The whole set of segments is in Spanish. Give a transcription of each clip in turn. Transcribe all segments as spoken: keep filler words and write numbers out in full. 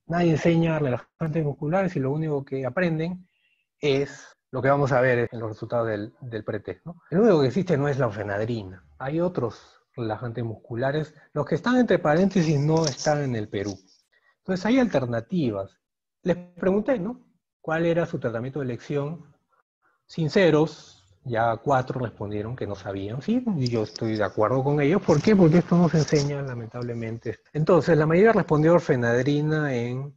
Nadie enseña relajantes musculares y lo único que aprenden es lo que vamos a ver en los resultados del, del pretest, ¿no? El único que existe no es la ofenadrina. Hay otros relajantes musculares. Los que están entre paréntesis no están en el Perú. Entonces hay alternativas. Les pregunté, ¿no? ¿Cuál era su tratamiento de elección? Sinceros, ya cuatro respondieron que no sabían. Sí, y yo estoy de acuerdo con ellos. ¿Por qué? Porque esto no se enseña, lamentablemente. Entonces, la mayoría respondió orfenadrina en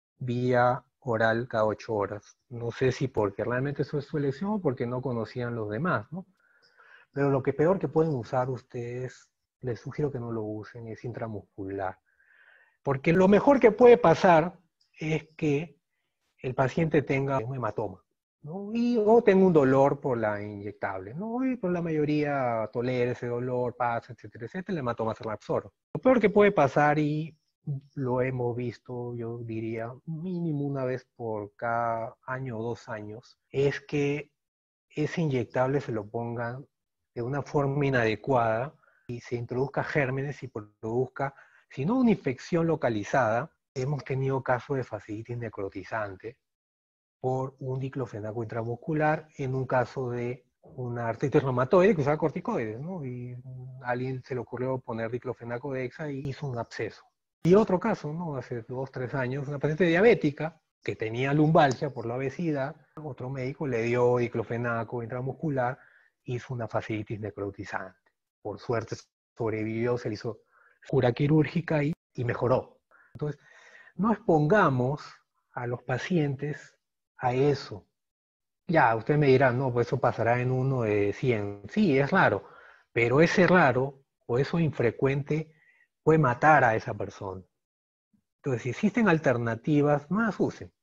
vía oral cada ocho horas. No sé si porque realmente eso es su elección o porque no conocían los demás, ¿no? Pero lo que peor que pueden usar ustedes, les sugiero que no lo usen, es intramuscular. Porque lo mejor que puede pasar es que el paciente tenga un hematoma, ¿no? Y, o tenga un dolor por la inyectable, ¿no? Y por la mayoría tolera ese dolor, pasa, etcétera, etcétera, el hematoma se reabsorbe. Lo peor que puede pasar, y lo hemos visto, yo diría, mínimo una vez por cada año o dos años, es que ese inyectable se lo pongan de una forma inadecuada y se introduzca gérmenes y produzca, si no una infección localizada, hemos tenido casos de fasciitis necrotizante por un diclofenaco intramuscular en un caso de una artritis reumatoide que usaba corticoides, ¿no? Y a alguien se le ocurrió poner diclofenaco dexa y hizo un absceso. Y otro caso, ¿no? Hace dos, tres años, una paciente diabética que tenía lumbalgia por la obesidad, otro médico le dio diclofenaco intramuscular, hizo una fasciitis necrotizante. Por suerte sobrevivió, se le hizo cura quirúrgica y, y mejoró. Entonces, no expongamos a los pacientes a eso. Ya, usted me dirá, no, pues eso pasará en uno de cien. Sí, es raro, pero ese raro o eso infrecuente puede matar a esa persona. Entonces, si existen alternativas, no las usen.